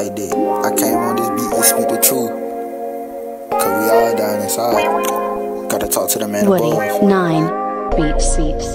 like that. I came on this beat to speak the truth, cause we all dying inside. Gotta talk to the man Woody above. 9 Beat Seats.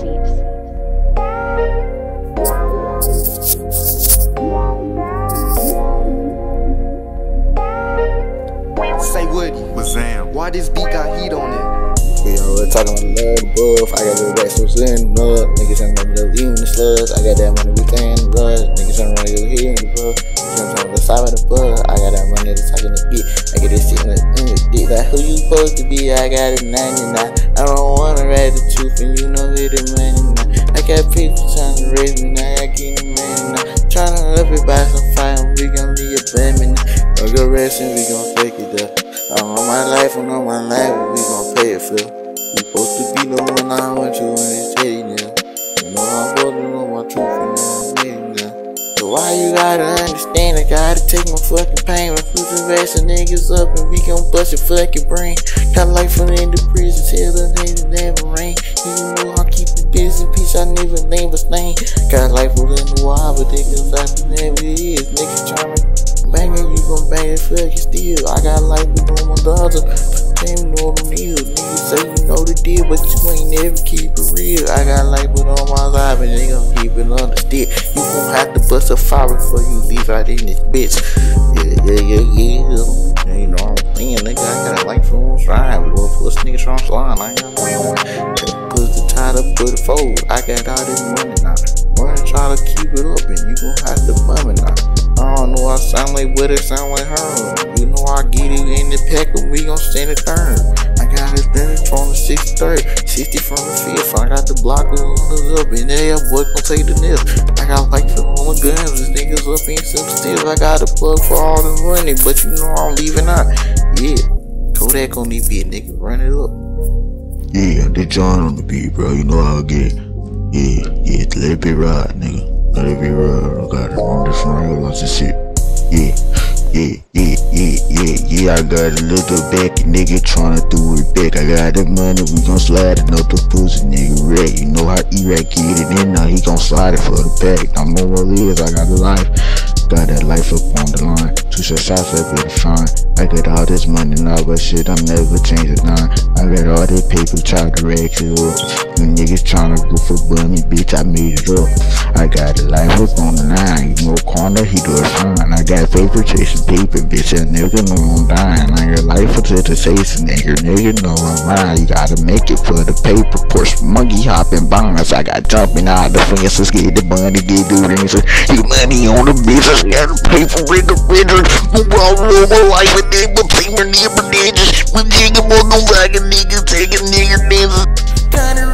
Say Woody, Bazam. why this beat got heat on it? We already talking about love above. I got the racks was in the mud. Niggas ain't gonna live in the slugs. I got that money, we stay in the blood. Niggas ain't running over here in the bud. Niggas on the side of the bud. I got that money to talk in the beat. I get this shit in the dick. Like who you supposed to be? I got it 99. I don't wanna write the truth, and you know who the money now. I got people trying to raise me now. I get the money now. Tryna up it by some fire. We gon' be a blaming. No go rest and we gon' fake it up. I'm on my life, I'm on my life, but we gon' pay it for. You supposed to be the one I want you when they tell you now. You know I'm supposed to know my truth and I'm now. So why you gotta understand? I gotta take my fucking pain. My put the rest of niggas up and we gon' bust your fucking brain. Got life from in the prison, tell the niggas never rain. Even though I keep it busy, peace, I never name a stain. Got life within the wild, but niggas like the never is. Niggas tryna bang it, you gon' bang it, fuck it still. I got life with all my daughters. Same normal news. Niggas say you know the deal, but you ain't never keep it real. I got life with all my life, and they gon' keep it on the stick. You gon' have to bust a fire before you leave out in this bitch. Yeah. You know what I'm saying, nigga. I got a life from slide. We gon' push niggas from slide. I ain't push the tie to put it forward. I got all this money now. Wanna try to keep it up, and you gon' have to bum it now. I don't know, I sound like what it sound like her. You know I get it in the pack, but we gon' stand a turn. I got it better from the 63rd, 60 from the 5th. I got the blockers on the up, and yeah, boy gon' take the nip. I got like for all the guns, these niggas up in some still. I got a plug for all the money, but you know I'm leaving out. Yeah, Kodak on this beat, nigga, run it up. Yeah, they John on the beat, bro. You know how I get. Yeah, let it be ride, nigga. Let it be ride. I got it on this one, lots of shit. Yeah. I got a little back, nigga tryna do it back. I got the money, we gon' slide another pussy, nigga wreck. You know how E-Rack get it in, now he gon' slide it for the back. I know what it is, I got the life. Got that life up on the line. 2 shots up in the fine. I got all this money now, but shit, I'm never changing nine. I got all that paper, try to rack it up. You niggas tryna go for bunny, bitch, I made it up. I got the life up on the line. You know, corner, he do it fine. I got paper chasing paper, bitch, that nigga know I'm dying. I got life up to the chasing, nigga know I'm mine. You gotta make it for the paper, Porsche, monkey hopping bonds. I got jumping out the fences, get the money, get the rings. You money on the business, got the paper in the winter. Move all over my life and then we'll take my neighbor ninjas. We jigging more than wagon niggas, taking nigga dances.